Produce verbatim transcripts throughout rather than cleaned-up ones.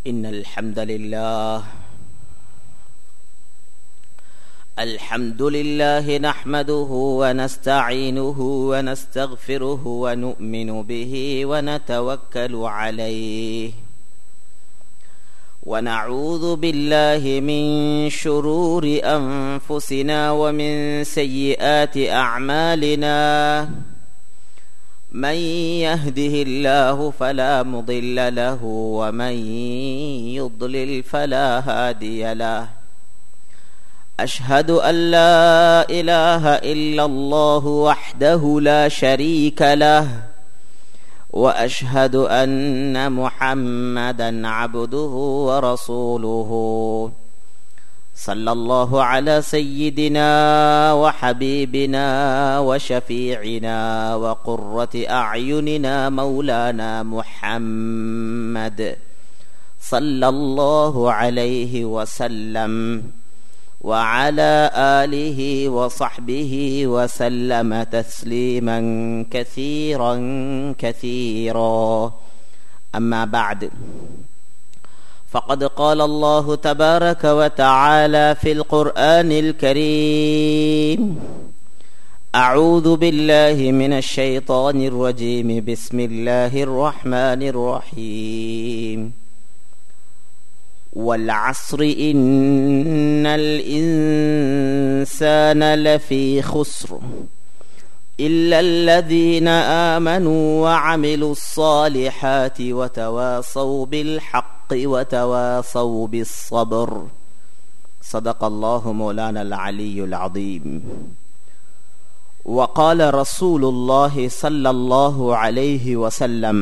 إن الحمد لله الحمد لله نحمده ونستعينه ونستغفره ونؤمن به ونتوكل عليه ونعوذ بالله من شرور أنفسنا ومن سيئات أعمالنا من يهده الله فلا مضل له ومن يضلل فلا هادي له أشهد أن لا إله إلا الله وحده لا شريك له وأشهد أن محمدا عبده ورسوله صلى الله على سيدنا وحبيبنا وشفيعنا وقرة أعيننا مولانا محمد صلى الله عليه وسلم وعلى آله وصحبه وسلم تسليما كثيرا كثيرا أما بعد فقد قال الله تبارك وتعالى في القرآن الكريم أعوذ بالله من الشيطان الرجيم بسم الله الرحمن الرحيم والعصر إن الإنسان لفي خسر إلا الذين آمنوا وعملوا الصالحات وتواصوا بالحق وتواصوا بالصبر صدق الله مولانا العلي العظيم وقال رسول الله صلى الله عليه وسلم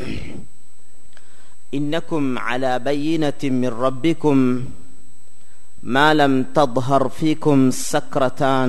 إنكم على بينة من ربكم ما لم تظهر فيكم سكرتان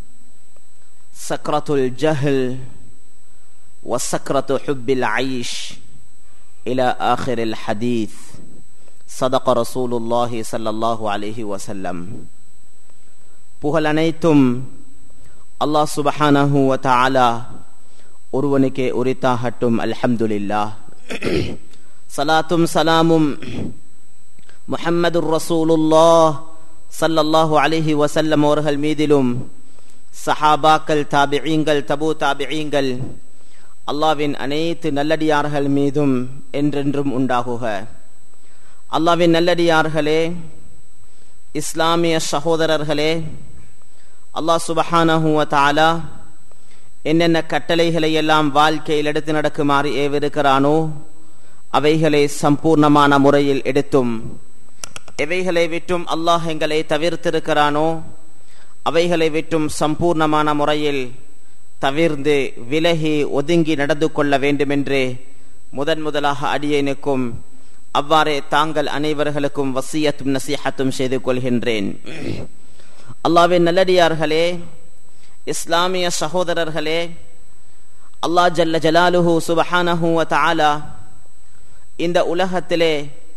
سكرة الجهل وسكرة حب العيش إلى آخر الحديث صدق رسول الله صلى الله عليه وسلم. புகழ் அனைத்தும் அல்லாஹ் சுப்ஹானஹு வ தஆலா ஒருவனுக்கே உரித்தாகட்டும். அல்ஹம்துலில்லாஹ். சலாத்தும் சலாமும் முஹம்மதுர் ரசூலுல்லாஹ் ஸல்லல்லாஹு அலைஹி வஸல்லம் அவர்கள் மீதிலும் சஹாபாக்கள், தாபிஈங்கள், தபூ தாபிஈங்கள், அல்லாஹ்வின் அனைத்து நல்லடியார்கள் மீதும் என்றென்றும் உண்டாகுக. அல்லாஹ்வின் நல்லடியார்களே, இஸ்லாமிய சகோதரர்களே, அல்லாஹ் சுப்ஹானஹு வ தஆலா என்னென்ன கட்டளைகளை எல்லாம் வாழ்க்கையில் எடுத்து நடக்குமாறு ஏவிருக்கிறானோ அவைகளை சம்பூர்ணமான முறையில் எடுத்தும், எவைகளை விட்டும் அல்லாஹ் எங்களை தவிர்த்திருக்கிறானோ அவைகளை விட்டும் சம்பூர்ணமான முறையில் தவிர்ந்து விலகி ஒதுங்கி நடந்து கொள்ள வேண்டுமென்று முதன் முதலாக அடியேனுக்கும் அவ்வாறே தாங்கள் அனைவர்களுக்கும் வசியத்தும் நசீஹத்தும் செய்து கொள்கின்றேன். அல்லாஹ்வின் நல்லடியார்களே, இஸ்லாமிய சகோதரர்களே, அல்லாஹ் ஜல்ல ஜலாலுஹு சுப்ஹானஹு வ தஆலா இந்த உலகத்திலே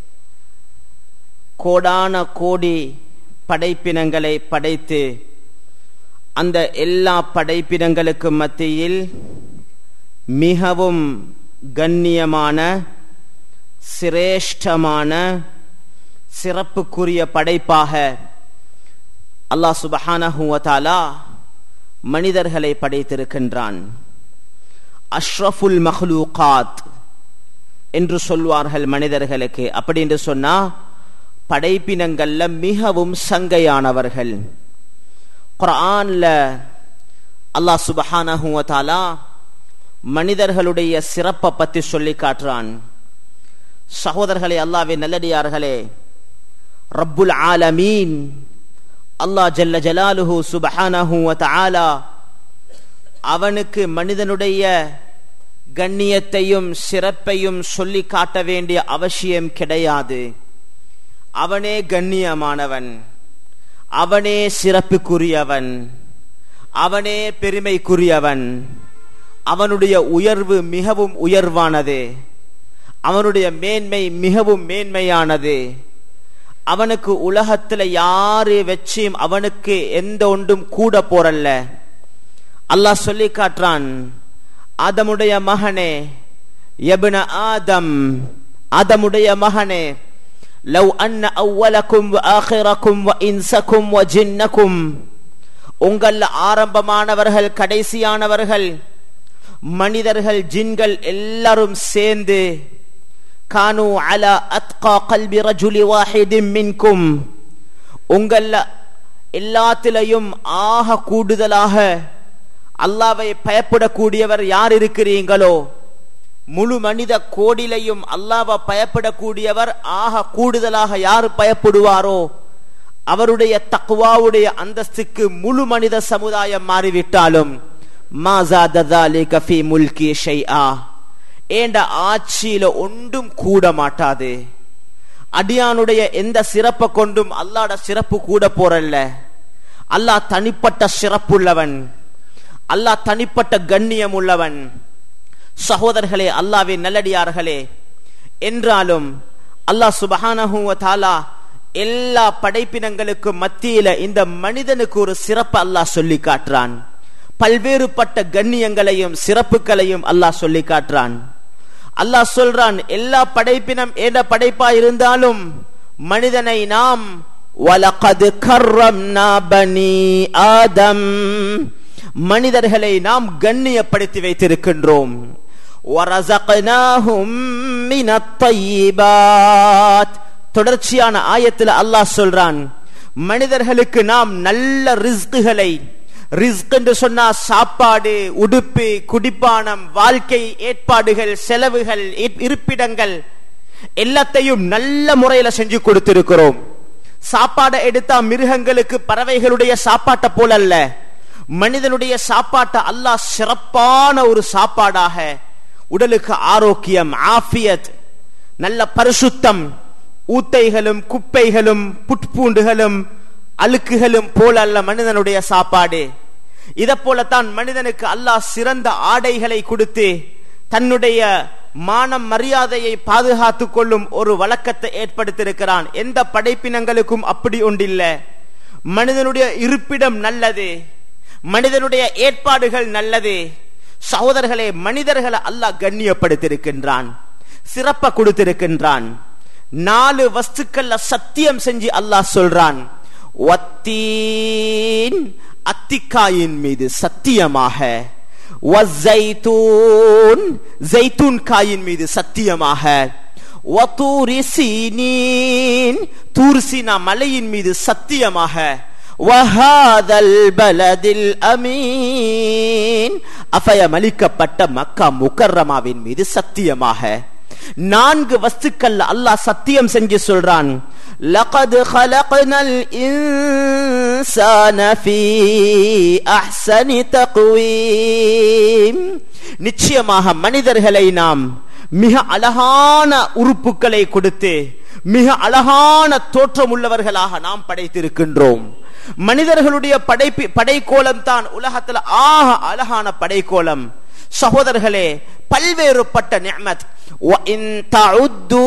கோடான கோடி படைப்பினங்களை படைத்து அந்த எல்லா படைப்பினங்களுக்கு மத்தியில் மிகவும் கண்ணியமான, சிரேஷ்டமான, சிறப்புக்குரிய படைப்பாக அல்லாஹ் சுப்ஹானஹு வ தஆலா மனிதர்களை படைத்திருக்கின்றான். அஷ்ரஃபுல் மஹ்லூகாத் என்று சொல்வார்கள் மனிதர்களுக்கு. அப்படி என்று சொன்னா படைப்பினங்கள்ல மிகவும் சங்கையானவர்கள். குர்ஆன்ல அல்லாஹ் சுப்ஹானஹு வ தஆலா மனிதர்களுடைய சிறப்பை பற்றி சொல்லி காட்டுறான். சகோதரர்களே, அல்லாஹ்வின் நல்லடியார்களே, ரப்புல் ஆலமீன் அல்லாஹ் ஜல்ல ஜலாலுஹு சுப்ஹானஹு வ தஆலா அவனுக்கு மனிதனுடைய கண்ணியத்தையும் சிறப்பையும் சொல்லி காட்ட வேண்டிய அவசியம் கிடையாது. அவனே கண்ணியமானவன், அவனே சிறப்புக்குரியவன், அவனே பெருமைக்குரியவன். அவனுடைய உயர்வு மிகவும் உயர்வானது, அவனுடைய மேன்மை மிகவும் மேன்மையானது. அவனுக்கு உலகத்துல யாரு வச்சும் அவனுக்கு எந்த ஒன்றும் கூட போறல்ல. அல்லாஹ் சொல்லி காட்டுறான், ஆதமுடைய மகனே, யப்ன ஆதம், ஆதமுடைய மகனே, லவ் அன்ன அவ்வலக்கும் வ ஆகிரக்கும் வ இன்சக்கும் வ ஜின்னக்கும், உங்கள் ஆரம்பமானவர்கள் கடைசியானவர்கள் மனிதர்கள் ஜின்கள் எல்லாரும் சேர்ந்து கானு அலா அத்கா கல்பி ரஜுலி வாஹிதின் மின்கும், உங்கள் எல்லாத்திலையும் ஆக கூடுதலாக அல்லாஹ்வை பயப்படக்கூடியவர் யார் இருக்கிறீங்களோ, முழு மனித கோடிலையும் அல்லாஹ்வை பயப்படக்கூடியவர் ஆக கூடுதலாக யார் பயப்படுவாரோ அவருடைய தக்வாவுடைய அந்தஸ்துக்கு முழு மனித சமுதாயம் மாறிவிட்டாலும் மா ஸாத ஸாலிக ஃபீ முல்கி ஷைஆ, ஏண்ட ஆட்சியில ஒன்றும் கூட மாட்டாது. அடியானுடைய எந்த சிறப்பை கொண்டும் அல்லாஹ்ட சிறப்பு கூட போறல்ல. அல்லாஹ் தனிப்பட்ட சிறப்புள்ளவன், அல்லாஹ் தனிப்பட்ட கண்ணியம் உள்ளவன். சகோதரர்களே, அல்லாஹ்வின் நல்லடியார்களே, என்றாலும் அல்லாஹ் சுப்ஹானஹு வ தஆலா எல்லா படைப்பினங்களுக்கு மத்தியில இந்த மனிதனுக்கு ஒரு சிறப்பு அல்லாஹ் சொல்லி காட்டுறான். பல்வேறுபட்ட கண்ணியங்களையும் சிறப்புகளையும் அல்லாஹ் சொல்லி காட்டுறான். அல்லாஹ் சொல்றான், எல்லா படைப்பினம் ஏண்ட படைப்பா இருந்தாலும் மனிதனை நாம் வலகத் கர்ரம்னா பனி ஆதம், மனிதர்களை நாம் கண்ணியப்படுத்தி வைத்திருக்கின்றோம். வரஸக்னாஹும் மினத் தய்யிபாத், தொடர்ச்சியான ஆயத்தில் அல்லாஹ் சொல்றான், மனிதர்களுக்கு நாம் நல்ல ரிஸ்குகளை, ரிஸ்க் என்று சொன்னா சாப்பாடு, உடுப்பு, குடிப்பானம், வாழ்க்கை ஏற்பாடுகள், செலவுகள், இருப்பிடங்கள் எல்லாத்தையும் நல்ல முறையில செஞ்சு கொடுத்திருக்கிறோம். சாப்பாடை எடுத்தா மிருகங்களுக்கு பறவைகளுடைய சாப்பாட்டை போல அல்ல, மனிதனுடைய சாப்பாட்டை அல்லாஹ் சிறப்பான ஒரு சாப்பாடாக, உடலுக்கு ஆரோக்கியம், ஆஃபியத், நல்ல பரிசுத்தம், ஊத்தைகளும் குப்பைகளும் புட்பூண்டுகளும் அழுக்குகளும் போல அல்ல மனிதனுடைய சாப்பாடு. இத போலத்தான் மனிதனுக்கு அல்லாஹ் சிறந்த ஆடைகளை கொடுத்து தன்னுடைய மானம் மரியாதையை பாதுகாத்துக் கொள்ளும் ஒரு வழக்கத்தை ஏற்படுத்தியிருக்கிறான். எந்த படைப்பினங்களுக்கும் அப்படி ஒன்றில்ல. மனிதனுடைய இருப்பிடம் நல்லது, மனிதனுடைய ஏற்பாடுகள் நல்லது. சகோதரர்களே, மனிதர்களை அல்லாஹ் கண்ணியப்படுத்தியிருக்கின்றான், சிறப்ப கொடுத்திருக்கின்றான். நாலு வஸ்துக்கள்ல சத்தியம் செஞ்சு அல்லாஹ் சொல்றான், வத்தீன், அத்திக்காயின் மீது சத்தியமாக, வஸ்ஸைத்தூன், ஜைத்தூன் காயின் மீது சத்தியமாக, வதூரி சீனீன், தூர்சினா மலையின் மீது சத்தியமாக, வஹாதல் பலதில் அமீன், அபயமளிக்கப்பட்ட மக்கா முக்கர்ரமாவின் மீது சத்தியமாக. நான்கு வஸ்துக்கள் அல்லாஹ் சத்தியம் செஞ்சு சொல்றான். லகத் ஹலக்னல் இன்சான ஃபீ அஹ்ஸனி தக்வீம், நிச்சயமாக மனிதர்களை நாம் மிக அழகான உறுப்புகளை கொடுத்து மிக அழகான தோற்றம் உள்ளவர்களாக நாம் படைத்திருக்கின்றோம். மனிதர்களுடைய படைப்பு படைக்கோலம் தான் உலகத்தில் ஆக அழகான படைக்கோலம். சகோதரர்களே, பல்வேறுபட்ட நிஅமத், வ இன் தஉது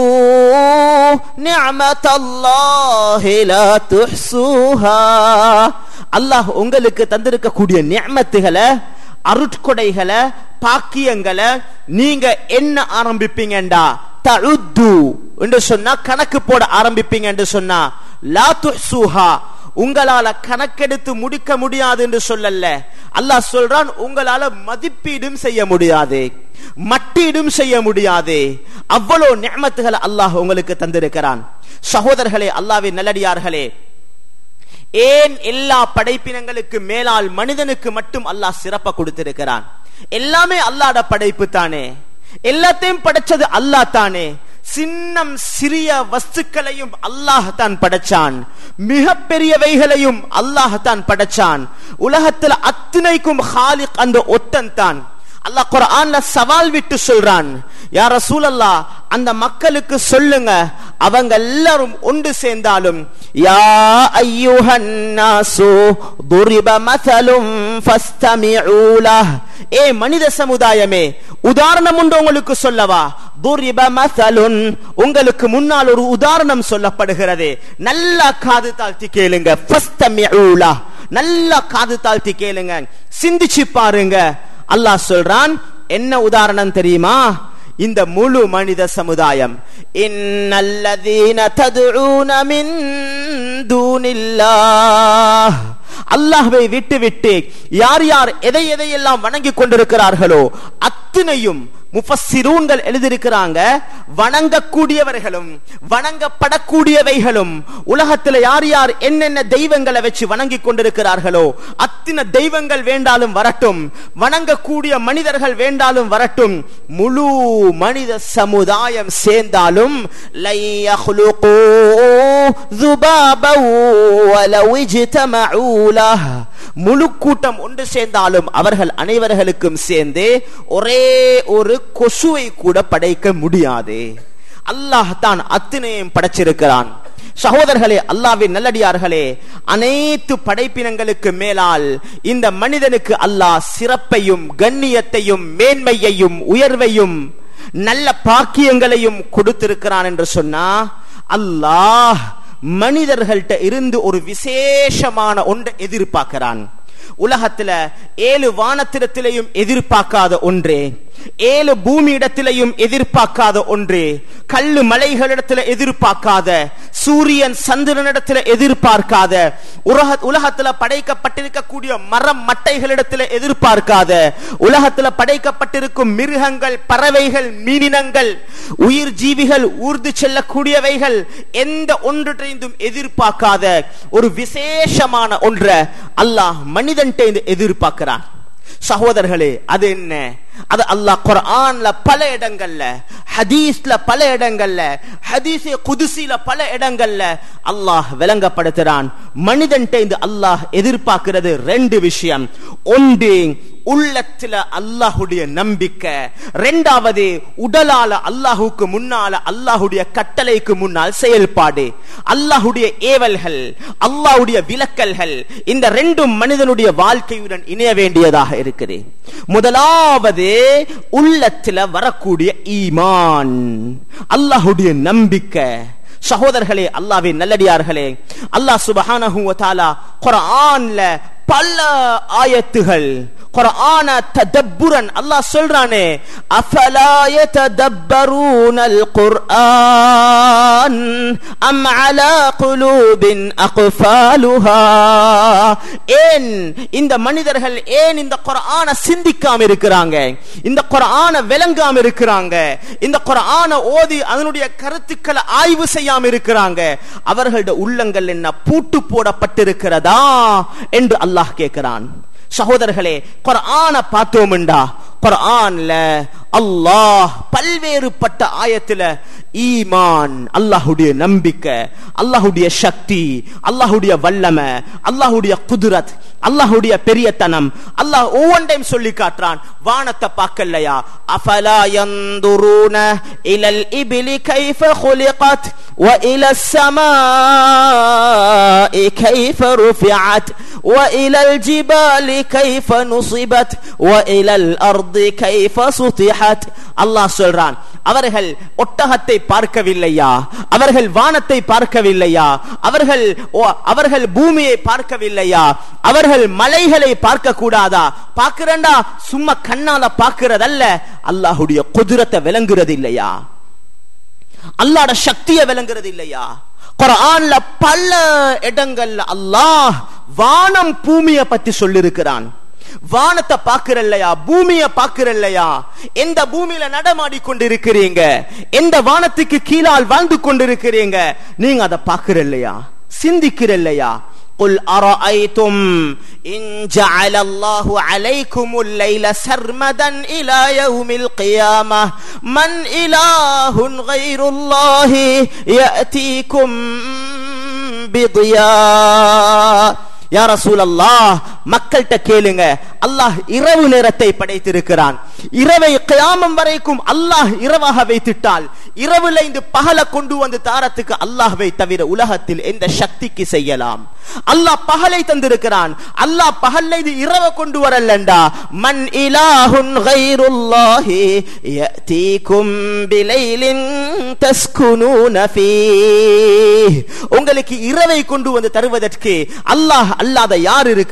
நிஅமத்தல்லாஹி லா துஹ்ஸூஹா, அல்லாஹ் உங்களுக்கு தந்திருக்கக்கூடிய நிஅமத்துகளை, அருட்கொடைகளை, பாக்கியங்களை நீங்க என்ன ஆரம்பிப்பீங்கடா, தஉது என்று சொன்னா கணக்கு போட ஆரம்பிப்பீங்க என்று சொன்னா, லா துஹ்ஸூஹா, உங்களால கணக்கெடுத்து முடிக்க முடியாது என்று சொல்லல. அல்லாஹ் சொல்றான், உங்களால மதிப்பீடும் செய்ய முடியாது, மட்டீடும் செய்ய முடியாது. அவ்வளவு நிஅமத்துகளை அல்லாஹ் உங்களுக்கு தந்திருக்கிறான். சகோதரர்களே, அல்லாஹ்வின் நல்லடியார்களே, ஏன் எல்லா படைப்பினங்களுக்கு மேலால் மனிதனுக்கு மட்டும் அல்லாஹ் சிறப்ப கொடுத்திருக்கிறான்? எல்லாமே அல்லாஹ்ட படைப்பு தானே, எல்லாத்தையும் படைச்சது அல்லாஹ் தானே. சின்னம் சிறிய வஸ்துக்களையும் அல்லாஹ் தான் படைச்சான், மிக பெரியவைகளையும் அல்லாஹ் தான் படைச்சான். உலகத்தில் அத்தனைக்கும் ஹாலிக் அந்த ஒத்தன் தான். அல்லாஹ் குர்ஆன்ல சவால் விட்டு சொல்றான், யா ரசூலல்லாஹ், அந்த மக்களுக்கு சொல்லுங்க, அவங்க எல்லாரும் ஒன்று சேர்ந்தாலும், யா அய்யுஹன் நாசு துரிப மஸலும் ஃபஸ்தமிஉ லஹ், ஏ மனித சமுதாயமே, உதாரணம் உண்டு உங்களுக்கு சொல்லவா? துரிப மஸலுன், உங்களுக்கு முன்னால் ஒரு உதாரணம் சொல்லப்படுகிறது, நல்லா காது தாழ்த்தி கேளுங்க. ஃபஸ்தமிஉ லஹ், நல்லா காது தாழ்த்தி கேளுங்க, சிந்திச்சு பாருங்க. அல்லாஹ் சொல்றான், என்ன உதாரணம் தெரியுமா? இந்த முழு மனித சமுதாயம். இன்னல்லதீன ததுஊன மின் தூனில்லாஹ், அல்லாஹ்வை விட்டு விட்டு யார் யார் எதை எதையெல்லாம் வணங்கி கொண்டிருக்கிறார்களோ அத்தனையும் முஃபஸ்ஸிரூன்கள் எழுதியிருக்கிறாங்க, வணங்கக்கூடியவர்களும் வணங்கப்படக்கூடியவைகளும் உலகத்தில் யார் யார் என்னென்ன தெய்வங்களை வச்சு வணங்கி கொண்டிருக்கிறார்களோ அத்தனை தெய்வங்கள் வேண்டாலும் வரட்டும், வணங்கக்கூடிய மனிதர்கள் வேண்டாலும் வரட்டும், முழு மனித சமுதாயம் சேர்ந்தாலும் லை யஹ்லுகூ ذுபாபன் வலவ் இஜ்தமஊ லஹ், முழு கூட்டம் ஒன்று சேர்ந்தாலும் அவர்கள் அனைவர்களுக்கும் சேர்ந்து ஒரே ஒரு கொசுவை கூட படைக்க முடியாது. அல்லாஹ் தான் அத்தனையும் படைச்சிருக்கிறான். சகோதரர்களே, அல்லாஹ்வின் நல்லடியார்களே, அனைத்து படைப்பினங்களுக்கு மேலால் இந்த மனிதனுக்கு அல்லாஹ் சிறப்பையும் கண்ணியத்தையும் மேன்மையையும் உயர்வையும் நல்ல பாக்கியங்களையும் கொடுத்திருக்கிறான் என்று சொன்னா, அல்லாஹ் மனிதர்கள்ட்ட இருந்து ஒரு விசேஷமான ஒன்றை எதிர்பார்க்கிறான். உலகத்துல ஏழு வானத்திடத்திலையும் எதிர்பார்க்காத ஒன்றே, ஏழு பூமி இடத்திலையும் எதிர்பார்க்காத ஒன்று, கல்லு மலைகளிடத்துல எதிர்பார்க்காத, சூரியன் சந்திரனிடத்துல எதிர்பார்க்காத, உலகத்துல படைக்கப்பட்டிருக்கக்கூடிய மரம் மட்டைகளிடத்துல எதிர்பார்க்காத, உலகத்துல படைக்கப்பட்டிருக்கும் மிருகங்கள், பறவைகள், மீனினங்கள், உயிர் ஜீவிகள், ஊர்ந்து செல்லக்கூடியவைகள், எந்த ஒன்றையும் எதிர்பார்க்காத ஒரு விசேஷமான ஒன்றை அல்லாஹ் மனிதன் எதிர்பார்க்கிறான். சகோதரர்களே, அது என்ன? அது அல்லாஹ் குர்ஆன்ல பல இடங்கள்ல, ஹதீஸ்ல பல இடங்கள்ல, ஹதீஸே குதுசில பல இடங்கள்ல அல்லாஹ் விளங்கப்படுத்துறான். மனிதன்ட்ட அல்லாஹ் எதிர்பார்க்கிறது ரெண்டு விஷயம். ஒன்று, உள்ளத்துல அல்லாஹுடைய நம்பிக்கை. இரண்டாவது, உடலால அல்லாஹுக்கு முன்னால அல்லாஹுடைய கட்டளைக்கு முன்னால் செயல்பாடு. அல்லாஹுடைய ஏவல்கள், அல்லாஹுடைய விலக்கல்கள், இந்த ரெண்டும் மனிதனுடைய வாழ்க்கையுடன் இணைய வேண்டியதாக இருக்குது. முதலாவது உள்ளத்துல வரக்கூடிய ஈமான், அல்லாஹுடைய நம்பிக்கை. சகோதரர்களே, அல்லாஹ்வின் நல்லடியார்களே, அல்லாஹ் சுப்ஹானஹு வ தஆலா குர்ஆன்ல பல ஆயத்துகள், குர்ஆன ததப்புரன் அல்லாஹ் சொல்றானே, அஃபலா யததப்பரூனல் குர்ஆன் அம் அலா குலூபின் அக்ஃபாலுஹா, ஏன் இந்த மனிதர்கள் ஏன் இந்த குர்ஆனை சிந்திக்காம இருக்கிறாங்க, இந்த குர்ஆனை விளங்காம இருக்கிறாங்க, இந்த குர்ஆனை ஓதி அதனுடைய கருத்துக்களை ஆய்வு செய்யாம இருக்கிறாங்க? அவர்களுடைய உள்ளங்கள் என்ன பூட்டு போடப்பட்டிருக்கிறதா என்று அல்லாஹ் கேட்கிறான். சகோதரர்களே, குர்ஆனை பார்த்தோம்டா, குர்ஆன்ல அல்லாஹ் பல்வேறுபட்ட ஆயத்துல ஈமான், அல்லாஹுடைய நம்பிக்கை, அல்லாஹுடைய சக்தி, அல்லாஹுடைய வல்லமை, அல்லாஹுடைய குதுரத், அல்லாஹுடைய பெரியத்தனம் அல்லாஹ் ஒவ்வொன்றையும் சொல்லி காட்டுறான். வானத்தை பார்க்கலையா? அஃபலா யன்துரூன இலல் இப்லி கைஃப குலிகத் வ இலஸ் ஸமாஇ கைஃப ருஃபிஅத் வ இலல் ஜிபாலி கைஃப நுஸிபத் வ இலல் அர்தி கைஃப சுதிஹத். அல்லாஹ் சொல்றான், அவர்கள் ஒட்டகத்தை பார்க்கவில்லையா? அவர்கள் வானத்தை பார்க்கவில்லையா? அவர்கள் அவர்கள் பூமியை பார்க்கவில்லையா? அவர்கள் மலைகளை பார்க்க கூடாதா? பார்க்கிறண்டா சும்மா கண்ணால பார்க்கிறதல்ல, அல்லாஹுடைய குதிரத்தை விளங்குறது இல்லையா? அல்லாஹ்ட சக்தியை விளங்குறது இல்லையா? குர்ஆன்ல பல இடங்கள்ல அல்லாஹ் வானம் பூமியை பத்தி சொல்லிருக்கிறான். வானத்தை பார்க்கிறல்லையா? பூமியை பார்க்கிறல்லையா? எந்த பூமியில நடமாடி கொண்டிருக்கிறீங்க, எந்த வானத்துக்கு கீழால் வாழ்ந்து கொண்டிருக்கிறீங்க, நீங்க அதை பார்க்கிறல்லையா? சிந்திக்கிறல்லையா? قل أرأيتم إن جعل الله عليكم الليل سرمدا إلى يوم القيامة من إله غير الله يأتيكم بضياء. யா ரசூலல்லாஹ், மக்கள்கிட்ட கேளுங்க, அல்லாஹ் இரவு நேரத்தை படைத்திருக்கிறான். இரவை கியாமம் வரைக்கும் அல்லாஹ் இரவாக வைத்திட்டால், இரவுல இந்த பகல கொண்டு வந்து தாரத்துக்கு அல்லாஹ்வை தவிர உலகத்தில் எந்த சக்திக்கு செய்யலாம்? அல்லாஹ் பகலை தந்திருக்கிறான். அல்லாஹ் பகல்ல இது இரவை கொண்டு வரலண்டா, மன் இலாஹுன் கைருல்லாஹி யஅதீகும் பிலைலின் தஸ்குனூன ஃபீஹ். உங்களுக்கு இரவை கொண்டு வந்து தருவதற்கு அல்லாஹ் அல்லாத யார் இருக்கிறாங்க?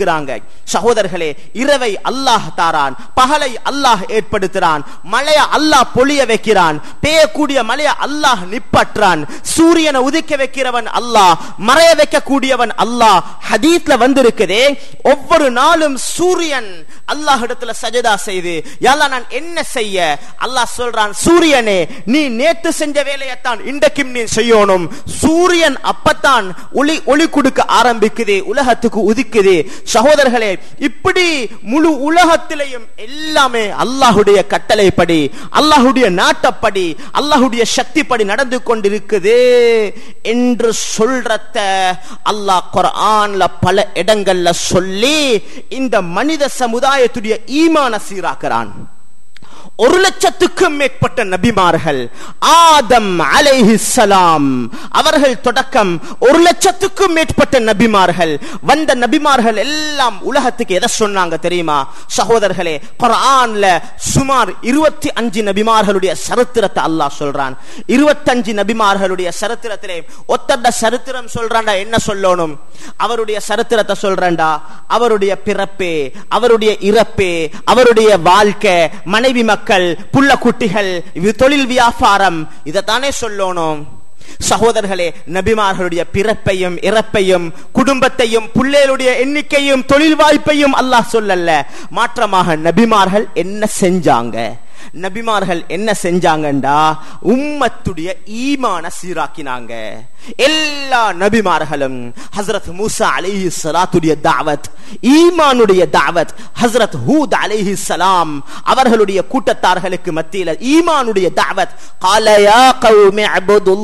சகோதரர்களே, இரவை அல்லாஹ் தாரான், பகலை அல்லாஹ் ஏற்படுத்துறான், மழையை அல்லாஹ் பொழிய வைக்கிறான், பெய்யக்கூடிய மழையை அல்லாஹ் நிப்பாற்றான், சூரியனை உதிக்க வைக்கிறவன் அல்லாஹ், மறைய வைக்கக்கூடியவன் அல்லாஹ். ஹதீஸ்ல வந்திருக்குதே, ஒவ்வொரு நாளும் சூரியன் அல்லாஹ் இடத்துல சஜதா செய்து, யா அல்லாஹ் நான் என்ன செய்ய? அல்லாஹ் சொல்றான், சூரியனே நீ நேற்று செஞ்ச வேலையைத்தான் இன்றைக்கும் நீ செய்யணும். சூரியன் அப்பத்தான் ஒளி ஒளி கொடுக்க ஆரம்பிக்குது, உலகத்துக்கு உதிக்குது. சகோதரர்களே, இப்படி முழு உலகத்திலேயும் எல்லாமே அல்லாஹுடைய கட்டளைப்படி, அல்லாஹுடைய நாட்டப்படி, அல்லாஹுடைய சக்திப்படி நடந்து கொண்டிருக்குது என்று சொல்றத அல்லாஹ் குர்ஆன்ல பல இடங்கள்ல சொல்லி இந்த மனித சமுதாயத்துடைய ஈமான சீராக்குறான். ஒரு லட்சத்துக்கும் மேற்பட்ட நபிமார்கள், ஆதம் அலைஹிஸ்ஸலாம் அவர்கள் தொடக்கம் ஒரு லட்சத்துக்கும் மேற்பட்ட நபிமார்கள், வந்த நபிமார்கள் எல்லாம் உலகத்துக்கு எதை சொன்னாங்க தெரியுமா சகோதரர்களே? குர்ஆன்ல சுமார் இருபத்தி அஞ்சு நபிமார்களுடைய சரித்திரத்தை அல்லாஹ் சொல்றான். இருபத்தஞ்சு நபிமார்களுடைய சரித்திரத்திலே ஒத்தட சரித்திரம் சொல்றான்டா, என்ன சொல்லணும்? அவருடைய சரித்திரத்தை சொல்றான்டா, அவருடைய பிறப்பே, அவருடைய இறப்பே, அவருடைய வாழ்க்கை, மனைவி மக்கள், புள்ள குட்டிகள், தொழில் வியாபாரம், இதைத்தானே சொல்லணும். சகோதரர்களே, நபிமார்களுடைய பிறப்பையும் இறப்பையும் குடும்பத்தையும் புள்ளைகளுடைய எண்ணிக்கையும் தொழில் வாய்ப்பையும் அல்லாஹ் சொல்லல. மாற்றமாக நபிமார்கள் என்ன செஞ்சாங்க? நபிமார்கள் என்ன செஞ்சாங்கண்டா, உம்மத்துடைய ஈமான சீராக்கினாங்க. எல்லா நபிமார்களும் ஹஸ்ரத் மூசா அலைஹிஸ்ஸலாத்துடைய தாவத், ஈமானுடைய தாவத், ஹஸ்ரத் ஹூத் அலைஹிஸ்ஸலாம் அவர்களுடைய கூட்டத்தார்களுக்கு மத்தியில ஈமானுடைய தாவத். قال يا قوم اعبدوا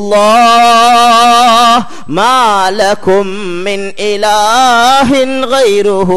الله ما لكم من إله غيره.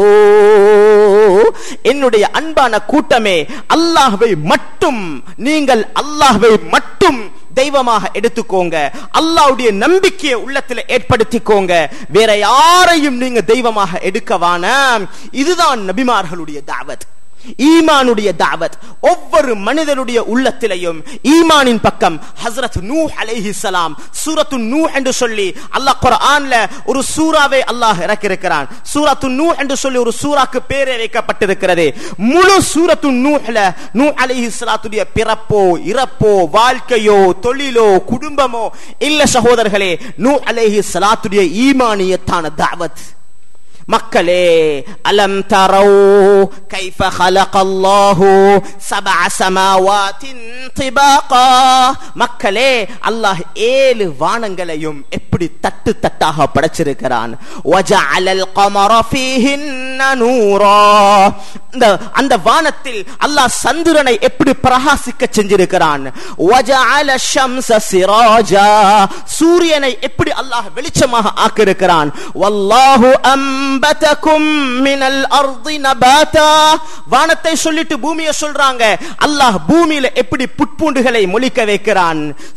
என்னுடைய அன்பான கூட்டமே, அல்லாஹ்வை மட்டும் நீங்கள் அல்லாஹ்வை மட்டும் தெய்வமாக எடுத்துக்கோங்க. அல்லாஹ்வுடைய நம்பிக்கையை உள்ளத்தில் ஏற்படுத்திக்கோங்க. வேற யாரையும் நீங்க தெய்வமாக எடுக்கவானா. இதுதான் நபிமார்களுடைய தாவத், ஈமானுடைய தாவத். ஒவ்வொரு மனிதனுடைய உள்ளத்திலையும் ஈமானின் பக்கம். ஹஸ்ரத் நூஹ் அலைஹிஸ்ஸலாம், சூரத்து நூஹ் என்று சொல்லி அல்லாஹ் குர்ஆன்ல ஒரு சூராவை அல்லாஹ் இறக்கியிருக்கிறான். சூரத்து நூஹ் என்று சொல்லி ஒரு சூராக்கு பேரே வைக்கப்பட்டிருக்கிறது. முழு சூரத்து நூஹ்ல நூஹ் அலைஹிஸ்ஸலாத்துடைய பிறப்போ இறப்போ வாழ்க்கையோ தொழிலோ குடும்பமோ இல்ல சகோதரர்களே, நூஹ் அலைஹிஸ்ஸலாத்துடைய ஈமானியத்தான தாவத். மக்களே, அலம் தரவு கைஃப ஹலகல்லாஹு சபஅ ஸமாவாத்தின் திபாகா. மக்களே, அல்லாஹ் ஏழு வானங்களையும் எப்படி தட்டு தட்டாக படைச்சிருக்கிறான். வஜஅலல் கமர ஃபீஹின்ன நூரா. அந்த வானத்தில் அல்லாஹ் சந்திரனை எப்படி பிரகாசிக்க செஞ்சிருக்கிறான். வஜஅல ஷம்ஸ சிராஜா. சூரியனை எப்படி அல்லாஹ் வெளிச்சமாக ஆக்கியிருக்கிறான். வல்லாஹு அம் வானத்தை சொல்லிட்டு பூமியை சொல்றாங்க. அல்லாஹ் பூமியில எப்படி புட்பூண்டுகளை மொழிக்க வைக்கிறான்.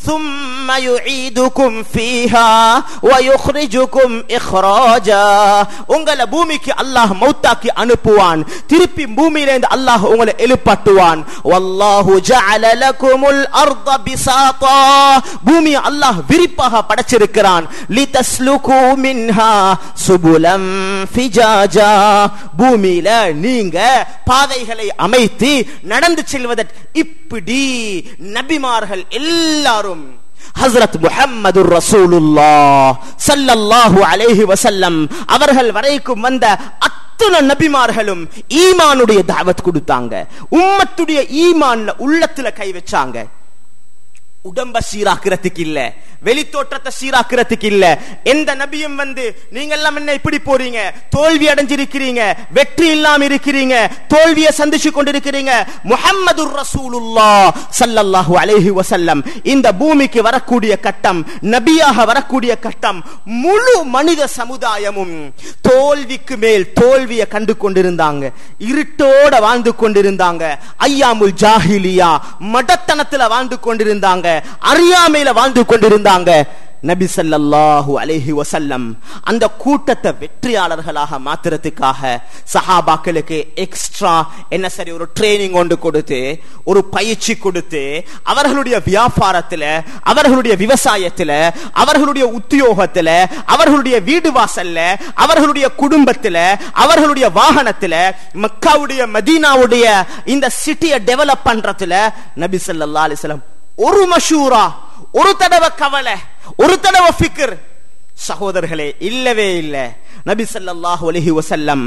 உங்களை பூமிக்கு அல்லாஹ் மௌத்தாக்கி அனுப்புவான். திருப்பி பூமியிலிருந்து அல்லாஹ் உங்களை எழுப்பாட்டுவான். வல்லாஹு ஜஅல லகுமுல் அர்த பிசாதா. பூமியை அல்லாஹ் விரிப்பாக படைச்சிருக்கிறான். லிதஸ்லுகு மின்ஹா சுபுலம் ஃபிஜாஜா. பூமியில நீங்க பாதைகளை அமைத்து நடந்து செல்வதற்கு. இப்படி நபிமார்கள் எல்லாரும் ஹஸ்ரத் முஹம்மதுர் ரசூலுல்லாஹ் ஸல்லல்லாஹு அலைஹி வஸல்லம் அவர்கள் வரைக்கும் வந்த அத்தனை நபிமார்களும் ஈமானுடைய தாவத் கொடுத்தாங்க. உம்மத்துடைய ஈமான்ல உள்ளத்துல கை வச்சாங்க. உடம்ப சீராக்கிறதுக்கு இல்ல, வெளித்தோற்றத்தை சீராக்கிறதுக்கு இல்ல. எந்த நபியும் வந்து நீங்க எல்லாம் என்ன இப்படி போறீங்க, தோல்வி அடைஞ்சிருக்கிறீங்க, வெற்றி இல்லாம இருக்கிறீங்க, தோல்வியை சந்திச்சு கொண்டிருக்கிறீங்க. முஹம்மதுர் ரசூலுல்லாஹ் ஸல்லல்லாஹு அலைஹி வஸல்லம் இந்த பூமிக்கு வரக்கூடிய கட்டம், நபியாக வரக்கூடிய கட்டம், முழு மனித சமுதாயமும் தோல்விக்கு மேல் தோல்வியை கண்டு கொண்டிருந்தாங்க. இருட்டோட வாழ்ந்து கொண்டிருந்தாங்க. ஐயாமுல் ஜாஹிலியா, மடத்தனத்துல வாழ்ந்து கொண்டிருந்தாங்க, அறியாமையில வாழ்ந்து கொண்டிருந்தாங்க. நபி ஸல்லல்லாஹு அலைஹி வஸல்லம் அந்த கூட்டத்தை வெற்றியாளர்களாக மாத்துறதுக்காக சஹாபாக்களுக்கு எக்ஸ்ட்ரா என்ன சரி ஒரு ட்ரைனிங் ஒன்று கொடுத்து, ஒரு பயிற்சி கொடுத்து, அவர்களுடைய வியாபாரத்துல, அவர்களுடைய விவசாயத்துல, அவர்களுடைய உத்தியோகத்துல, அவர்களுடைய வீடு வாசல்ல, அவர்களுடைய குடும்பத்துல, அவர்களுடைய வாகனத்துல, மக்காவுடைய மதீனாவுடைய இந்த சிட்டியை டெவலப் பண்றதுல நபி ஸல்லல்லாஹு அலைஹி வஸல்லம் ஒரு மஷூரா, ஒரு தடவை கவலை, ஒரு தடவை ஃபிக்ர் சகோதரர்களே இல்லவே இல்லை. நபி ஸல்லல்லாஹு அலைஹி வஸல்லம்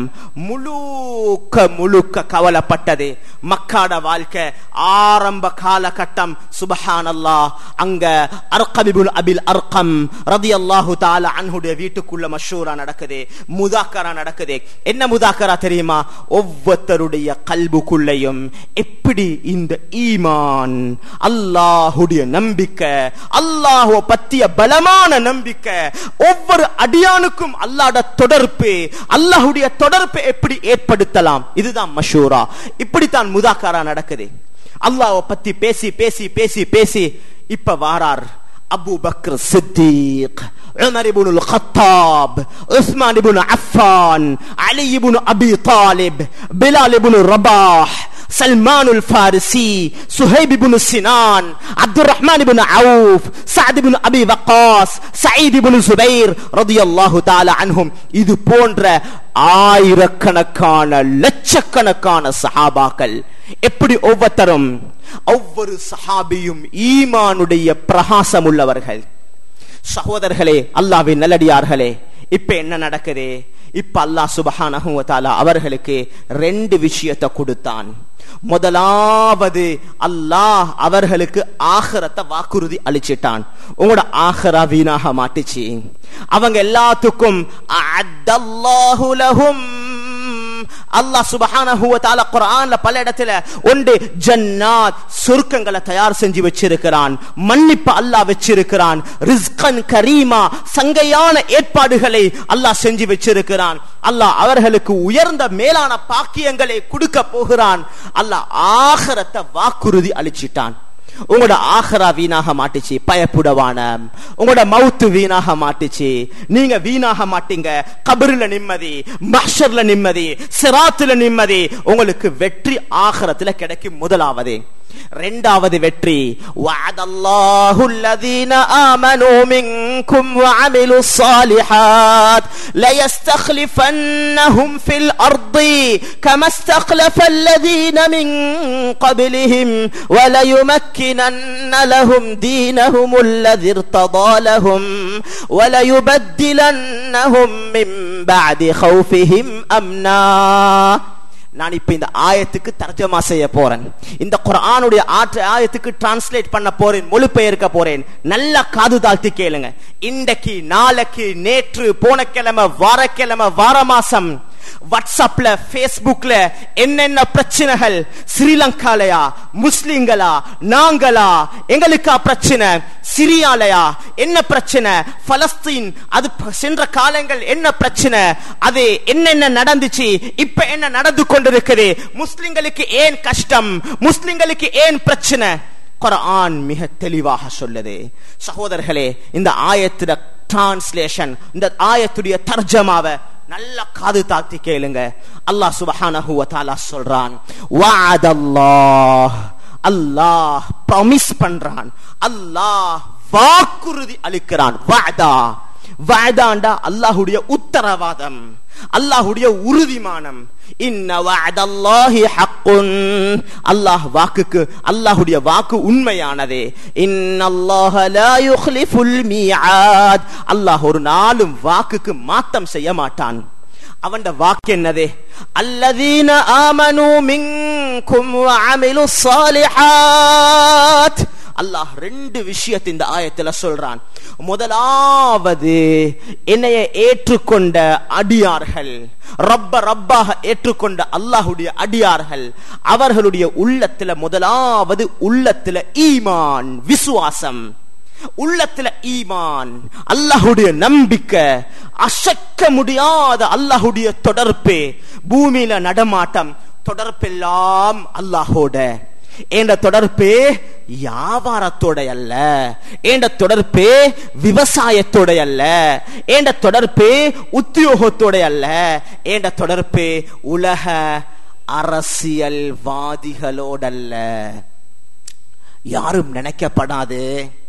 முழுக்க முழுக்க கவலைப்பட்டது மக்காட வாழ்க்கை ஆரம்ப காலகட்டம். சுப்ஹானல்லாஹ், அங்க அர்கம் இப்னு அபில் அர்கம் ரலியல்லாஹு தஆலா அன்ஹுடைய வீட்டுக்குள்ள மஷூரா நடக்குது, முதாக்கரா நடக்குது. என்ன முதாக்கரா தெரியுமா? ஒவ்வொருத்தருடைய கல்புக்குள்ளேயும் எப்படி இந்த ஈமான், அல்லாஹ்வுடைய நம்பிக்கை, அல்லாஹ்வை பற்றிய பலமான நம்பிக்கை, ஒவ்வொரு அடியானுக்கும் அல்லாஹ்வுடைய தொடர்பு, அல்லாஹ்வுடைய தொடர்பை எப்படி ஏற்படுத்தலாம், இதுதான் மஷூரா. இப்படித்தான் முதாக்கரா நடக்குது. அல்லாஹ்வை பத்தி பேசி பேசி பேசி பேசி இப்ப வாரார் அபூ பக்ர் சித்தீக், உமர் இப்னுல் கத்தாப், உஸ்மான் இப்னு அஃபான், அலி இப்னு அபி தாலிப், பிலால் இப்னு ரபாஹ், சல்மானுல் ஃபாரிசி, சுஹைப் இப்னு சினான், அப்துர் ரஹ்மான் இப்னு அவுஃப், சஅத் இப்னு அபி வக்காஸ், சயீத் இப்னு சுபைர் ரலியல்லாஹு தஆலா அன்ஹும். இது போன்ற ஆயிரக்கணக்கான லட்சக்கணக்கான சஹாபாக்கள். எப்படி ஒவ்வொருத்தரும், ஒவ்வொரு சஹாபியும் ஈமானுடைய பிரகாசம் உள்ளவர்கள். சகோதரர்களே, அல்லாஹ்வின் நல்லடியார்களே, இப்ப என்ன நடக்குது? இப்ப அல்லாஹ் சுப்ஹானஹு வ தஆலா அவர்களுக்கு ரெண்டு விஷயத்தை கொடுத்தான். முதலாவது, அல்லாஹ் அவர்களுக்கு ஆகிரத்தை வாக்குறுதி அளிச்சிட்டான். உங்களோட ஆகிரா வீணாக மாட்டுச்சு. அவங்க எல்லாத்துக்கும் அஅத்தல்லாஹு லஹும், அல்லாஹ் சுப்ஹானஹு வ தஆலா குர்ஆன்ல பல இடத்துல ஒன்று ஜன்னாத் சொர்க்கங்களை தயார் செஞ்சு வச்சிருக்கிறான், மன்னிப்பு அல்லாஹ் வச்சிருக்கிறான், ரிஸ்கன் கரீமா சங்கையான ஏற்பாடுகளை அல்லாஹ் செஞ்சு வச்சிருக்கிறான். அல்லாஹ் அவர்களுக்கு உயர்ந்த மேலான பாக்கியங்களை கொடுக்க போகிறான். அல்லாஹ் ஆகிரத்தை வாக்குறுதி அளிச்சிட்டான். உங்களோட ஆகிரா வீணாக மாட்டுச்சு, பயப்புடவான. உங்களோட மவுத்து வீணாக மாட்டுச்சு, நீங்க வீணாக மாட்டீங்க. கபருல நிம்மதி, மஹ்ஷர்ல நிம்மதி, சிராத்துல நிம்மதி, உங்களுக்கு வெற்றி ஆகிரத்துல கிடைக்கும். முதலாவது. இரண்டாவது வெற்றி, வஅதல்லாஹு அல்லதீன ஆமனூ மின்கும் வஅமிலுஸ் ஸாலிஹாத் லயஸ்தக்லிஃபன்னஹும் ஃபில் அர்தி கமஸ்தக்லஃபல் லதீன மின் க்பலிஹிம் வலயுமக்கினன்ன லஹும் தீனஹுமுல் லதீ இர்ததா லஹும் வலயுபத்திலன்னஹும் மின் பஅதி ഖൗஃபிஹிம் அம்னா. நான் இப்ப இந்த ஆயத்துக்கு தர்ஜமா செய்ய போறேன். இந்த குர்ஆனுடைய ஆயத்துக்கு டிரான்ஸ்லேட் பண்ண போறேன், மொழிபெயர்க்க போறேன். நல்லா காது தாழ்த்தி கேளுங்க. இன்றைக்கு, நாளைக்கு, நேற்று, போன கிழமை, வாரக்கிழமை, வார மாசம் வாட்ஸ்அப்ல, பேஸ்புக்ல என்னென்ன பிரச்சனைகள், ஸ்ரீலங்காலயா, முஸ்லிம்களா, நாங்களா, எங்களுக்கா பிரச்சனை, சிரியாலயா என்ன பிரச்சனை, பலஸ்தீன் அது சென்ற காலங்கள் என்ன பிரச்சனை, அது என்னென்ன நடந்துச்சு, இப்ப என்ன நடந்து கொண்டிருக்குது, முஸ்லிம்களுக்கு ஏன் கஷ்டம், முஸ்லிம்களுக்கு ஏன் பிரச்சனை, குர்ஆன் மிக தெளிவாக சொல்லுது. சகோதரர்களே, இந்த ஆயத்துடைய டிரான்ஸ்லேஷன், இந்த ஆயத்துடைய தர்ஜமாவை நல்ல காது தாத்தி கேளுங்க. அல்லாஹ் சுப்ஹானஹு வ தஆலா சொல்றான், வஅதல்லாஹ், அல்லாஹ் ப்ராமிஸ் பண்றான், அல்லாஹ் வாக்குறுதி அளிக்கிறான். வஅதா, வஅதாண்டா அல்லாஹ்வுடைய உத்தரவாதம், அல்லாஹ்வுடைய உறுதிமானம். இன்ன வஅதல்லாஹி ஹக்குன், அல்லாஹ் வாக்குக்கு, அல்லாஹ்வுடைய வாக்கு உண்மையானது. இன்னல்லாஹ லா யுக்லிஃபுல் மீஆத், அல்லாஹ் ஒரு நாளும் வாக்குக்கு மாத்தம் செய்ய மாட்டான். அவன் வாக்கு என்னது? அல்லதீன ஆமனூ மின்கும் வஅமிலுஸ் ஸாலிஹாத். அல்லாஹ் ரெண்டு விஷயத்தை இந்த ஆயத்துல சொல்றான். முதலாவது, என்னைய ஏற்றுக்கொண்ட அடியார்கள், ரப்ப ரப்பாக ஏற்றுக்கொண்ட அல்லாஹ்வுடைய அடியார்கள், அவர்களுடைய உள்ளத்துல முதலாவது உள்ளத்துல ஈமான், விசுவாசம், உள்ளத்துல ஈமான், அல்லாஹ்வுடைய நம்பிக்கை, அசைக்க முடியாத அல்லாஹ்வுடைய தொடர்பு, பூமியில நடமாட்டம், தொடர்பெல்லாம் அல்லாஹோட. என்ற தொடர்பு வியாபாரத்தோட அல்ல, என்ற தொடர்பு விவசாயத்தோட அல்ல, என்ற தொடர்பு உத்தியோகத்தோட அல்ல, என்ற தொடர்பு உலக அரசியல்வாதிகளோடல்ல. யாரும் நினைக்கப்படாது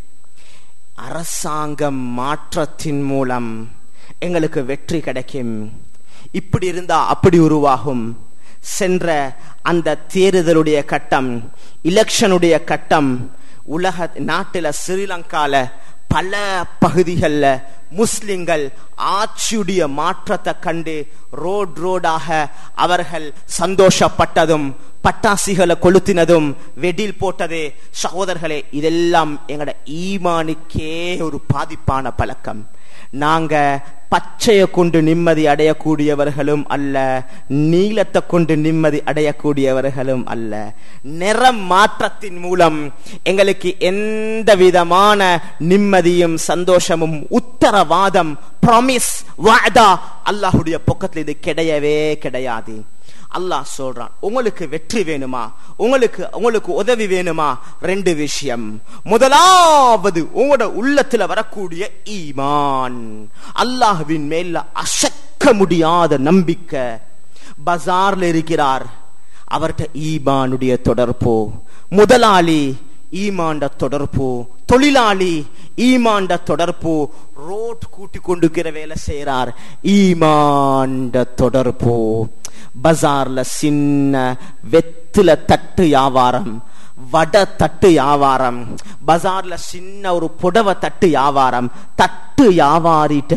அரசாங்க மாற்றத்தின் மூலம் எங்களுக்கு வெற்றி கிடைக்கும், இப்படி இருந்தா அப்படி உருவாகும். சென்ற அந்த தேர்தலுடைய கட்டம், எலெக்ஷனுடைய கட்டம், உலக நாட்டில ஸ்ரீலங்கால பல பகுதிகளில் முஸ்லிம்கள் ஆட்சியுடைய மாற்றத்தை கண்டு ரோட் ரோடாக அவர்கள் சந்தோஷப்பட்டதும் பட்டாசிகளை கொளுத்தினதும் வெடில் போட்டது. சகோதரர்களே, இதெல்லாம் எங்களோட ஈமானுக்கே ஒரு பாதிப்பான பழக்கம். நாங்க பச்சையை கொண்டு நிம்மதி அடையக்கூடியவர்களும் அல்ல, நீலத்தை கொண்டு நிம்மதி அடையக்கூடியவர்களும் அல்ல. நிறம் மாற்றத்தின் மூலம் எங்களுக்கு எந்த விதமான நிம்மதியும் சந்தோஷமும் உத்தரவாதம் ப்ராமிஸ் வாதா அல்லாஹ்வுடைய பக்கத்தில் இது கிடையவே கிடையாது. அல்லாஹ் சொல்றான், உங்களுக்கு வெற்றி வேணுமா, உங்களுக்கு உங்களுக்கு உதவி வேணுமா, ரெண்டு விஷயம். முதலாவது உங்களோட உள்ளத்துல வரக்கூடிய ஈமான், அல்லாஹ்வின் மேல அசைக்க முடியாத நம்பிக்கை. பஜார்ல இருக்கிறார், அவர்கிட்ட ஈமானுடைய தொடர்பு. முதலாளி ஈமாண்ட தொடர்பு, தொழிலாளி ஈமாண்ட தொடர்பு, ரோட் கூட்டி கொண்டுக்கிற வேலை செய்யறார், ஈமாண்ட தொடர்பு. பஜார்ல சின்ன வெத்தில தட்டு வியாபாரம், வடை தட்டு வியாபாரம், பஜார்ல சின்ன ஒரு புடவை தட்டு வியாபாரம், தட்டு வியாபாரிட்ட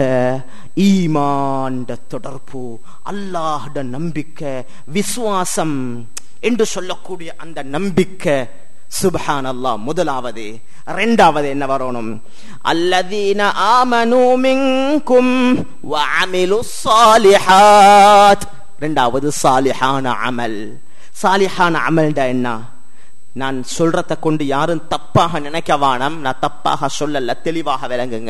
ஈமாண்ட தொடர்பு, அல்லாஹ்ட நம்பிக்கை, விசுவாசம் என்று சொல்லக்கூடிய அந்த நம்பிக்கை. சுப்ஹானல்லாஹ். முதலாவது. இரண்டாவது என்ன வரணும்? அல்லதீன ஆமனூ மின்கும் வ அமிலுஸ் ஸாலிஹாத். இரண்டாவது சாலிஹான அமல். சாலிஹான அமல்டா என்ன? நான் சொல்றத கொண்டு யாரும் தப்பாக நினைக்க வேணாம், நான் தப்பாக சொல்லல, தெளிவாக விளங்குங்க.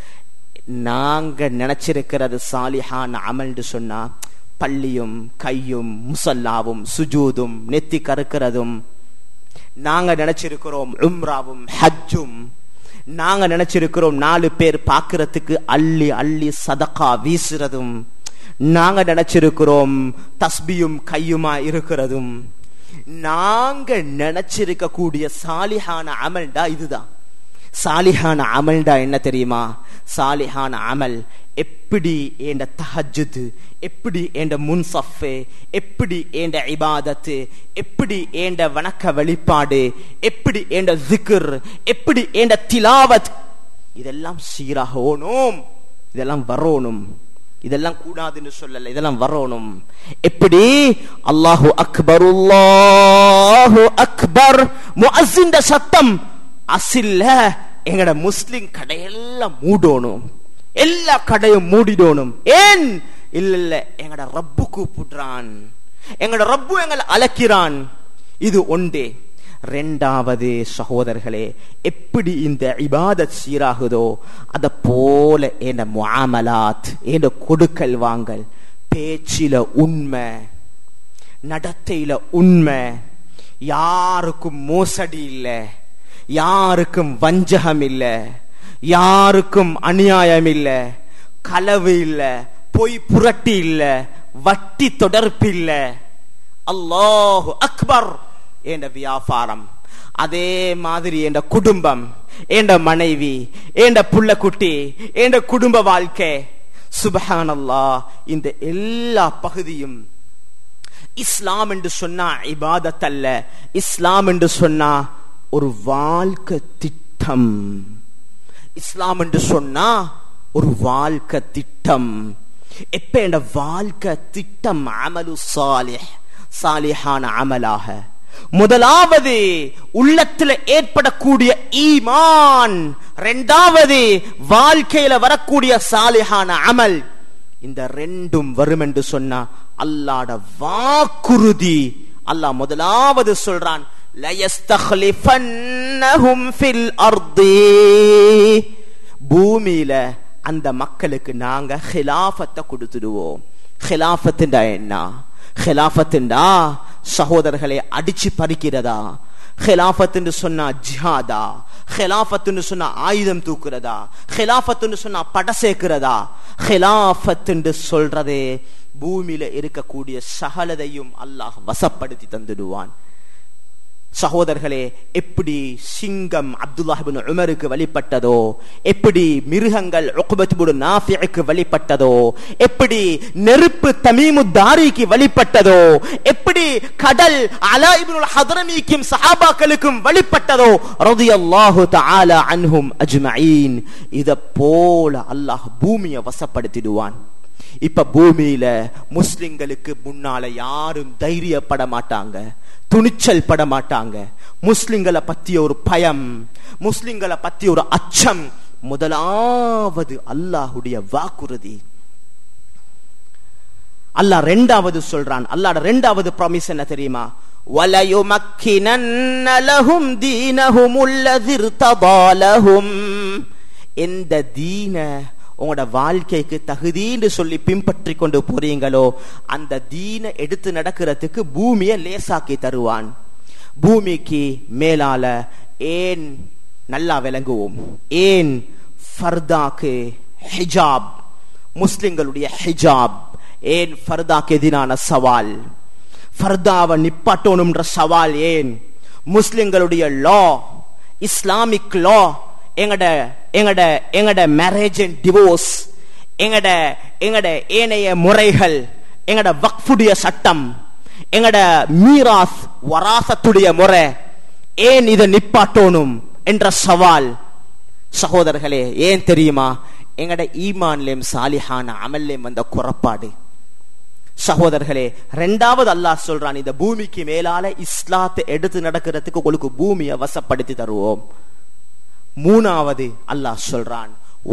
நாங்க நினைச்சிருக்கிறது சாலிஹான அமல்னு சொன்னா பள்ளியும் கையும் முசல்லாவும் சுஜூதும் நெத்தி கருக்கிறதும். நாங்க நினைச்சிருக்கிறோம் உம்ராவும் ஹஜ்ஜும். நாங்க நினைச்சிருக்கிறோம் நாலு பேர் பாக்குறதுக்கு அள்ளி அள்ளி சதகா வீசுறதும். நாங்க நினைச்சிருக்கிறோம் தஸ்பியும் கையுமா இருக்கிறதும். நாங்க நினைச்சிருக்க கூடிய சாலிஹான அமல்டா இதுதான். சாலிஹான அமல்டா என்ன தெரியுமா? சாலிஹான அமல் எப்படி என்ற தஹஜ்ஜுத், எப்படி என்ற முன்சஃப், எப்படி என்ற இபாதத்து, எப்படி என்ற வணக்க வழிபாடு, எப்படி என்ற ஜிக்ர், எப்படி என்ற திலாவத், இதெல்லாம் சீராக ஓணும், இதெல்லாம் வரணும். இதெல்லாம் கூடாதுன்னு சொல்லல, இதெல்லாம் வரணும். எப்படி? அல்லாஹு அக்பர் அல்லாஹு அக்பர் முஅஸ்ஸின் சத்தம் அசில்ல எங்கட முஸ்லிம் கடையெல்லாம் மூடணும், எல்லா கடையும் மூடிடணும். ஏன்? இல்ல இல்ல எங்கட ரப்பு கூப்பிடுறான், எங்கட ரப்பு எங்களை அழைக்கிறான். இது ஒன்றே. ரெண்டாவது சகோதரர்களே, எப்படி இந்த இபாதத் சீராகுதோ அத போல என்ற முஆமலாத், என்ற கொடுக்கல் வாங்கல், பேச்சில உண்மை, நடத்தையில உண்மை, யாருக்கும் மோசடி இல்லை, யாருக்கும் வஞ்சகம் இல்லை, யாருக்கும் அநியாயம் இல்லை, களவு இல்லை, பொய் புரட்டி இல்லை, வட்டி தொடர்பு இல்லை. அல்லாஹு அக்பர் என்ற வியாபாரம். அதே மாதிரி என்ற குடும்பம், என்ற மனைவி, என்ற புள்ளக்குட்டி, என்ற குடும்ப வாழ்க்கை. சுப்ஹானல்லாஹ். இந்த எல்லா பகுதியும் இஸ்லாம் என்று சொன்னா இபாதத் அல்ல, இஸ்லாம் என்று சொன்னா ஒரு வாழ்க்கை திட்டம். இஸ்லாம் என்று சொன்னா ஒரு வாழ்க்கை திட்டம். எப்ப என்ற வாழ்க்கை திட்டம் அமலு சாலிஹ், சாலிஹான அமலாக. முதலாவது உள்ளத்துல ஏற்படக்கூடிய ஈமான், இரண்டாவது வாழ்க்கையில வரக்கூடிய சாலிஹான அமல். இந்த ரெண்டும் வரும் என்று சொன்னா அல்லாஹ்ட வாக்குறுதி. அல்லாஹ் முதலாவது சொல்றான், லயஸ்தக்லிஃபன்னஹும் ஃபில் அர்தி, பூமியில அந்த மக்களுக்கு நாங்க ஹிலாஃபத்தை கொடுத்துடுவோம். ஹிலாஃபத்துண்டா என்ன? ஹிலாஃபத்துண்டா சகோதரர்களை அடிச்சு பறிக்கிறதா, ஹிலாஃபத் என்று சொன்னா ஜிஹாதா, ஹிலாஃபத் என்று சொன்னா ஆயுதம் தூக்குறதா, ஹிலாஃபத் என்று சொன்னா பட சேர்க்கிறதா? ஹிலாஃபத் என்று சொல்றதே பூமியில இருக்கக்கூடிய சகலதையும் அல்லாஹ் வசப்படுத்தி தந்துடுவான். சகோதரர்களே, எப்படி சிங்கம் அப்துல்லாஹ் இப்னு உமருக்கு வழிபட்டதோ, எப்படி மிருகங்கள் உக்பத் இப்னு நாஃபிக்கு வழிபட்டதோ, எப்படி நெருப்பு தமீமுத் தாரிக்கு வழிபட்டதோ, எப்படி கடல் அலா இப்னுல் ஹத்ரமிக்கும் சஹாபாக்களுக்கும் வழிபட்டதோ ரலியல்லாஹு தஆலா அன்ஹும் அஜ்மஈன், இத போல அல்லாஹ் பூமியை வசப்படுத்திடுவான். இப்ப பூமியில முஸ்லிம்களுக்கு முன்னால யாரும் தைரியப்பட மாட்டாங்க, துணிச்சல் பட மாட்டாங்க. முஸ்லிம்களை பத்தி ஒரு பயம், முஸ்லிம்களை பத்தி ஒரு அச்சம். முதலாவது அல்லாஹ்வுடைய வாக்குறுதி. அல்லாஹ் ரெண்டாவது சொல்றான். அல்லாஹ்வோட ரெண்டாவது ப்ராமிஸ் என்ன தெரியுமா? வலயுமக்கினன்ன லஹும் தீனஹுமுல் லஸி இர்ததா லஹும். இந்த தீன உங்களோட வாழ்க்கைக்கு தகுதின்னு சொல்லி பின்பற்றி கொண்டு போறீங்களோ அந்த தீன எடுத்து நடக்கிறதுக்கு பூமியை லேசாக்கி தருவான். பூமிக்கு மேலால ஏன் நல்லா விளங்குவோம், ஏன் ஃபர்தாக்கு ஹிஜாப், முஸ்லிம்களுடைய ஹிஜாப் ஏன் ஃபர்தாக்கு எதிரான சவால், ஃபர்தாவை நிப்பாட்டணும்ன்ற சவால் ஏன்? முஸ்லிம்களுடைய லா, இஸ்லாமிக் லா, எங்கட எங்கட எங்கட மேரேஜ் அண்ட் டிவோர்ஸ், எங்கட எங்கட ஏனைய முறைகள், எங்கட வக்ஃபுடைய சட்டம், எங்கட மீராஸ் வராசத்துடைய முறை ஏன் இதை நிப்பாட்டணும் என்ற சவால். சகோதரர்களே, ஏன் தெரியுமா? எங்கட ஈமான்லேயும் சாலிஹான அமல்லேயும் வந்த குறப்பாடு. சகோதரர்களே, ரெண்டாவது அல்லாஹ் சொல்றான், இந்த பூமிக்கு மேலால இஸ்லாத்தை எடுத்து நடக்கிறதுக்கு உங்களுக்கு பூமியை வசப்படுத்தி தருவோம். மூணாவது அல்லாஹ் சொல்றான்,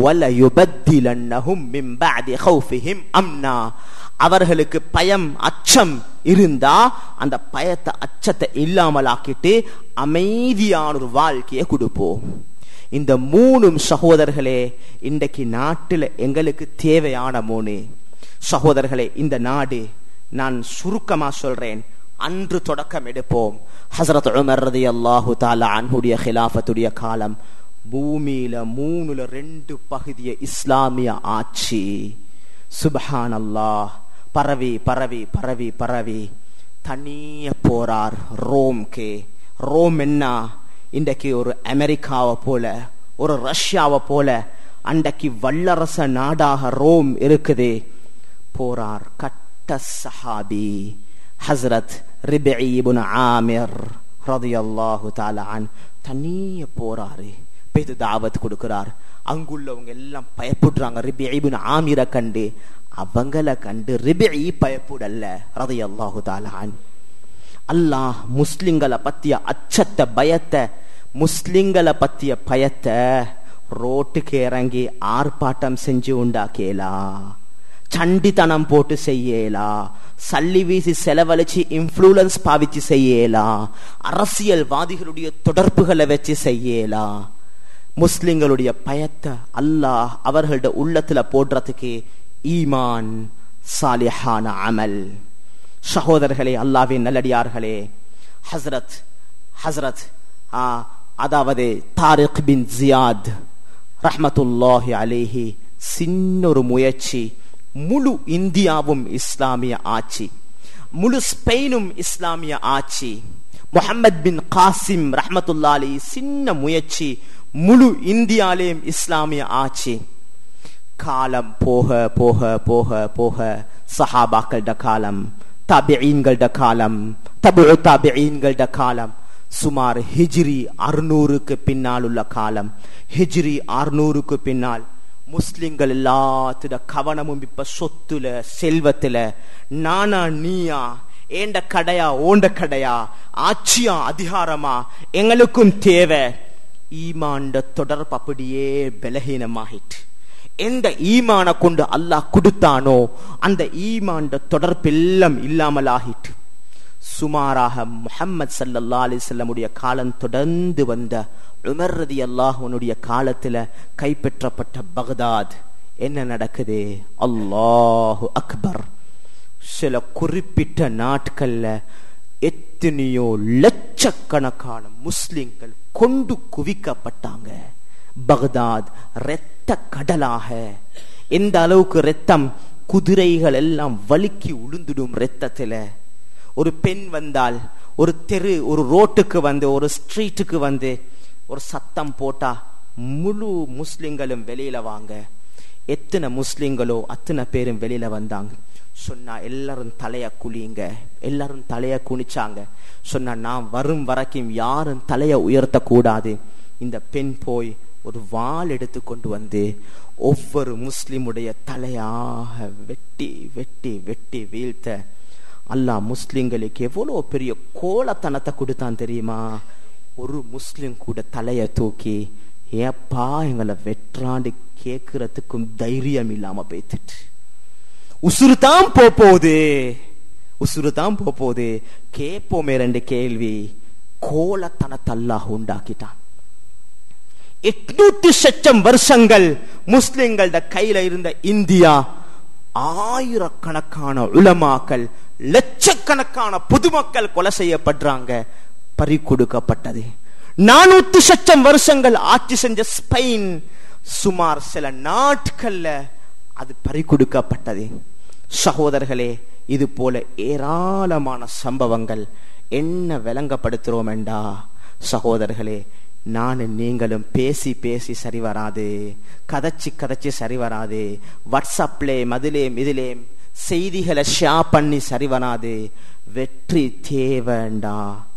வலயுபத்திலன்னஹும் மின் பஅதி கௌஃபிஹிம் அம்னா. அவர்களுக்கு பயம் அச்சம் இருந்தா அந்த பயத்தை அச்சத்தை இல்லாமலாக்கிட்டு அமைதியான ஒரு வாழ்க்கையை கொடுப்போம். இந்த மூணும் சகோதரர்களே இன்றைக்கு நாட்டில் எங்களுக்கு தேவையான மூணு. சகோதரர்களே, இந்த நாடு நான் சுருக்கமா சொல்றேன், அன்று தொடக்கம் எடுப்போம். ஹஸரத் உமர் ரலியல்லாஹு தஆலா அன்ஹுடைய ஹிலாஃபத்துடைய காலம் பூமியில மூணுல ரெண்டு பகுதிய இஸ்லாமிய ஆட்சி. சுப்ஹானல்லாஹ். பரவி பரவி பரவி பரவி தனிய போறார் ரோம்க்கு. ரோம் என்ன, இன்றைக்கு ஒரு அமெரிக்காவை போல, ஒரு ரஷ்யாவை போல அன்றைக்கு வல்லரச நாடாக ரோம் இருக்குது. போறார் கட்ட சஹாபி ஹஸ்ரத் ரிபிஇ இப்னு ஆமிர் ரலியல்லாஹு தஆலா அன். தனிய போறாரு, பேது தாவத் கொடுக்கிறார். அங்குள்ளவங்க எல்லாம் பயப்படுறாங்க ரிபிஇ இப்னு ஆமிரை கண்டு. அவங்கள கண்டு ரிபிஇ பயப்படல ரலியல்லாஹு தஆலா அன். அல்லாஹ் முஸ்லிம்களை பத்திய அச்சத்தை பயத்தை, முஸ்லிம்களை பத்திய பயத்தை ரோட்டுக்கு இறங்கி ஆர்ப்பாட்டம் செஞ்சு உண்டாக்கேலா, சண்டித்தனம் போட்டு செய்யலா, சல்லி வீசி செலவழிச்சு இன்ஃப்ளூயன்ஸ் பாவிச்சு செய்யலா, அரசியல்வாதிகளுடைய தொடர்புகளை வச்சு செய்யலா. முஸ்லிம்களுடைய பயத்தை அல்லாஹ் அவர்களோட உள்ளத்துல போடுறதுக்கு ஈமான், சாலிஹான அமல். சகோதரர்களே, அல்லாஹ்வின் நல்லடியார்களே, ஹஸ்ரத் ஹஸ்ரத் அதாவது தாரிக் பின் ஜியாத் ரஹ்மத்துல்லாஹி அலைஹி சின்ன ஒரு முயற்சி. முழு இந்தியாவும் இஸ்லாமிய ஆட்சி, முழு ஸ்பெயினும் இஸ்லாமிய ஆட்சி. முஹம்மத் பின் காசிம் ரஹ்மத்துல்லாஹி அலைஹி சின்ன முயற்சி, முழு இந்தியாலேயும் இஸ்லாமிய ஆட்சி. காலம் போக போக போக போக சஹாபாக்களோட காலம், தாபிஈன்களோட காலம், தபுஉ தாபிஈன்களோட காலம், சுமார் ஹிஜ்ரி அறுநூறுக்கு பின்னால் உள்ள காலம். ஹிஜ்ரி அறுநூறுக்கு பின்னால் முஸ்லிம்கள் எல்லாத்தோட கவனமும் இப்ப சொத்துல, செல்வத்துல, நானா நீயா, ஏண்ட கடையா ஓண்ட கடையா, ஆட்சியா அதிகாரமா, எங்களுக்கும் தேவை. ஈமாண்ட தொடர்பு அப்படியே பலகீனமாகிட்டு. எந்த ஈமான கொண்டு அல்லாஹ் கொடுத்தானோ அந்த ஈமாண்ட தொடர்பு எல்லாம் இல்லாமல் ஆகிட்டு. சுமாராக முஹம்மது ஸல்லல்லாஹு அலைஹி வஸல்லமுடைய காலம் தொடர்ந்து வந்த உமர் ரலியல்லாஹு அன்ஹுடைய காலத்துல கைப்பற்றப்பட்ட பக்தாத் என்ன நடக்குது? அல்லாஹு அக்பர். சில குறிப்பிட்ட நாட்கள்ல எத்தனையோ லட்சக்கணக்கான முஸ்லிம்கள் கொண்டு குவிக்கப்பட்டாங்க. பக்தாத் இரத்த கடலாக, எந்த அளவுக்கு ரத்தம், குதிரைகள் எல்லாம் வலிக்கி உளுந்துடும் ரத்தத்துல. ஒரு பெண் வந்தால், ஒரு தெரு, ஒரு ரோட்டுக்கு வந்து, ஒரு ஸ்ட்ரீட்டுக்கு வந்து ஒரு சத்தம் போட்டா முழு முஸ்லிம்களும் வெளியில வாங்க. எத்தனை முஸ்லிம்களோ அத்தனை பேரும் வெளியில வந்தாங்க. சொன்னா எல்லாரும் தலைய குளிங்க, எல்லாரும் தலைய குனிச்சாங்க. சொன்னா நான் வரும் வரைக்கும் யாரும் தலைய உயர்த்த கூடாது. இந்த பெண் போய் ஒரு வாள் எடுத்து கொண்டு வந்து ஒவ்வொரு முஸ்லிமுடைய தலையாக வெட்டி வெட்டி வெட்டி வீழ்த்த, அல்லாஹ் முஸ்லிம்களுக்கு எவ்வளவு பெரிய கோலத்தனத்தை கொடுத்தான் தெரியுமா? ஒரு முஸ்லிம் கூட தலைய தூக்கி ஏப்பா எங்களை வெற்றாண்டு கேட்கறதுக்கும் தைரியம் இல்லாம போய்த்துட்டு, உசுறு தான் போகுது, உசுறு தான் போகுது. கேட்போமே ரெண்டு கேள்வி. கோலத்தனத்தை அல்லாஹ் உண்டாக்கிட்டான். எட்நூத்தி சச்சம் வருஷங்கள் முஸ்லிம்கள கையில இருந்த இந்தியா, ஆயிரக்கணக்கான உலமாக்கள், லட்சக்கணக்கான பொதுமக்கள் கொலை செய்யப்படுறாங்க, பறி கொடுக்கப்பட்டது. நானூத்தி சச்சம் வருஷங்கள் ஆட்சி செஞ்ச ஸ்பெயின், சுமார் சில நாட்கள்ல அது பறி கொடுக்கப்பட்டது. சகோதரர்களே, இது போல ஏராளமான சம்பவங்கள். என்ன விளங்கப்படுத்துறோம் என்றா சகோதரர்களே, நானும் நீங்களும் பேசி பேசி சரி வராது, கதைச்சி கதைச்சி சரி வராது, வாட்ஸ்அப்லே மதிலேம் இதிலேம் செய்திகளை ஷேர் பண்ணி சரி வராது. வெற்றி தேவைண்டா,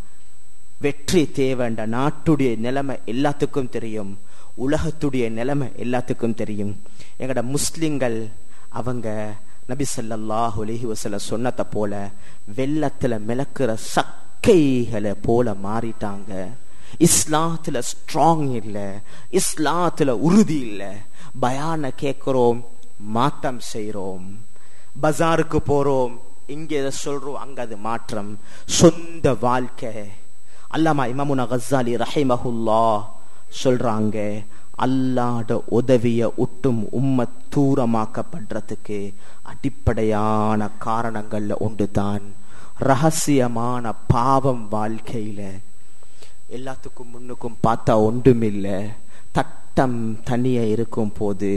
வெற்றி தேவைண்டா. நாட்டுடைய நிலைமை எல்லாத்துக்கும் தெரியும், உலகத்துடைய நிலைமை எல்லாத்துக்கும் தெரியும். எங்கட முஸ்லிம்கள் அவங்க நபி ஸல்லல்லாஹு அலைஹி வஸல்லம் சொன்னத போல வெள்ளத்துல மிளக்குற சக்கைகளை போல மாறிட்டாங்க. இஸ்லாத்துல ஸ்ட்ராங் இல்ல, இஸ்லாத்துல உறுதி இல்ல. பயான கேட்கிறோம், மாற்றம் செய்யறோம். பஜாருக்கு போறோம், இங்க சொல்றோம், அங்க அது மாற்றம். சொந்த வாழ்க்கை. அல்லாமா இமாமுனா கஸ்ஸாலி ரஹிமஹுல்லாஹ் சொல்றாங்க, அல்லாஹ்ட உதவிய ஒட்டும் உம்மத் தூரமாக்கப்படுறதுக்கு அடிப்படையான காரணங்கள்ல ஒன்றுதான் ரகசியமான பாவம். வாழ்க்கையில எல்லாத்துக்கும் முன்னுக்கும் பார்த்தா ஒன்றுமில்ல, தட்டம் தனிய இருக்கும் போது,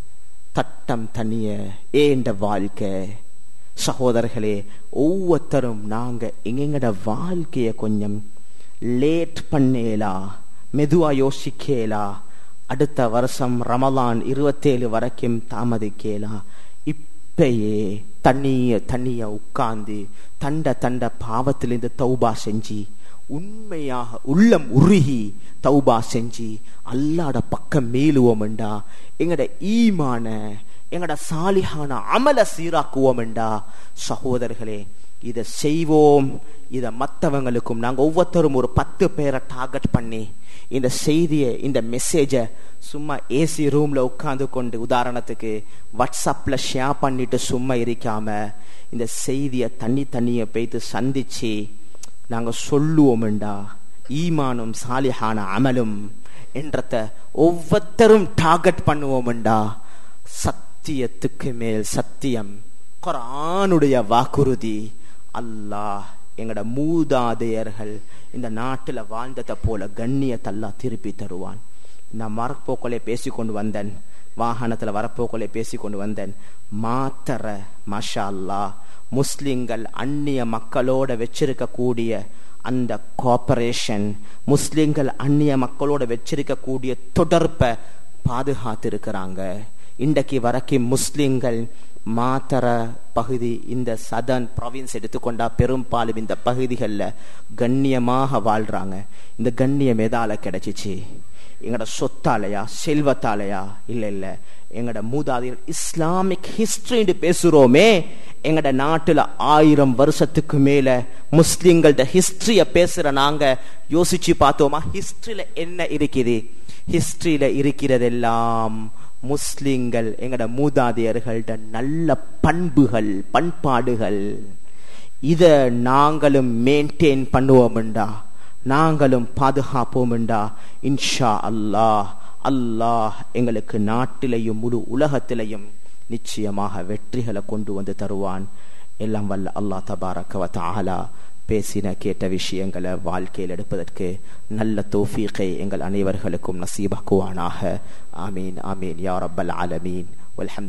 தட்டம் தனிய ஏண்ட வாழ்க்கை. சகோதரர்களே, ஒவ்வொருத்தரும் நாங்க எங்கட வாழ்க்கைய கொஞ்சம் லேட் பண்ணேலா, மெதுவா யோசிக்கலா. அடுத்த வருஷம் ரமலான் இருபத்தேழு வரைக்கும் தாமதிக்கலா. இப்பயே தண்ணிய தண்ணிய உட்கார்ந்து தண்ட தண்ட பாவத்திலிருந்து தௌபா செஞ்சு, உண்மையாக உள்ளம் உருகி தௌபா செஞ்சு அல்லாஹ்ட பக்கம் மேலுவோம்டா, எங்கட ஈமான எங்கட சாலிஹான அமல சீராக்குவோம்டா. சகோதரர்களே, இதை செய்வோம். இதை மற்றவங்களுக்கும் நாங்க ஒவ்வொருத்தரும் ஒரு பத்து பேரை டார்கெட் பண்ணி இந்த செய்தியை, இந்த மெசேஜை சும்மா ஏசி ரூம்ல உட்கார்ந்து கொண்டு, உதாரணத்துக்கு வாட்ஸ்அப்ல ஷேர் பண்ணிட்டு சும்மா இருக்காம, இந்த செய்தியை தண்ணி தண்ணிய போய்த்து சந்திச்சு நாங்க சொல்லுவோம்டா, ஈமானும் சாலிஹான அமலும் என்றத ஒவ்வொருத்தரும் டார்கெட் பண்ணுவோம்டா. சத்தியத்துக்கு மேல் சத்தியம், குர்ஆனுடைய வாக்குறுதி. அல்லாஹ் எங்கட மூதாதையர்கள் இந்த நாட்டுல வாழ்ந்ததை போல கண்ணியத்தை அல்லாஹ் திருப்பி தருவான். நான் வரப்போக்களை பேசிக்கொண்டு வந்தேன், வாகனத்துல வரப்போக்களை பேசிக்கொண்டு வந்தேன். மாத்தர மாஷா அல்லாஹ் முஸ்லிம்கள் அந்நிய மக்களோட வச்சிருக்க கூடிய அந்த கோஆபரேஷன், முஸ்லிம்கள் அந்நிய மக்களோட வச்சிருக்க கூடிய தொடர்பை பாதுகாத்து இருக்கிறாங்க. இன்றைக்கு வரைக்கும் முஸ்லிம்கள் மாத்தர பகுதி, இந்த சதர்ன் ப்ராவின்ஸ் எடுத்துக்கொண்டா பெரும்பாலும் இந்த பகுதிகளில் கண்ணியமாக வாழ்றாங்க. இந்த கண்ணியம் எதால கிடைச்சிச்சு? எங்கட சொத்தாலையா, செல்வத்தாலையா? இல்ல இல்ல, எங்கட மூதாதையர் இஸ்லாமிக் ஹிஸ்டரி பேசுறோமே, எங்கட நாட்டுல ஆயிரம் வருஷத்துக்கு மேல முஸ்லிம்களோட ஹிஸ்டரிய பேசுற நாங்க யோசிச்சு பார்த்தோமா? ஹிஸ்டரியில என்ன இருக்குது? ஹிஸ்டரியில இருக்கிறதெல்லாம் முஸ்லிம்கள் எங்கட மூதாதையர்கள்ட நல்ல பண்புகள், பண்பாடுகள். இத நாங்களும் மெயின்டைன் பண்ணுவோம்டா, நாங்களும் பாதுகாப்போம்டா. இன்ஷா அல்லாஹ் அல்லாஹ் எங்களுக்கு நாட்டிலையும் முழு உலகத்திலையும் நிச்சயமாக வெற்றிகளை கொண்டு வந்து தருவான். எல்லாம் வல்ல அல்லாஹ் தபாரக வ தஆலா பேசின கேட்ட விஷயங்களை வாழ்க்கையில் எடுப்பதற்கு நல்ல தௌஃபீகை எங்கள் அனைவர்களுக்கும் நசீபாக்குவானாக. ஆமீன் ஆமீன் யா ரப்பல் ஆலமீன். வல்ஹம்து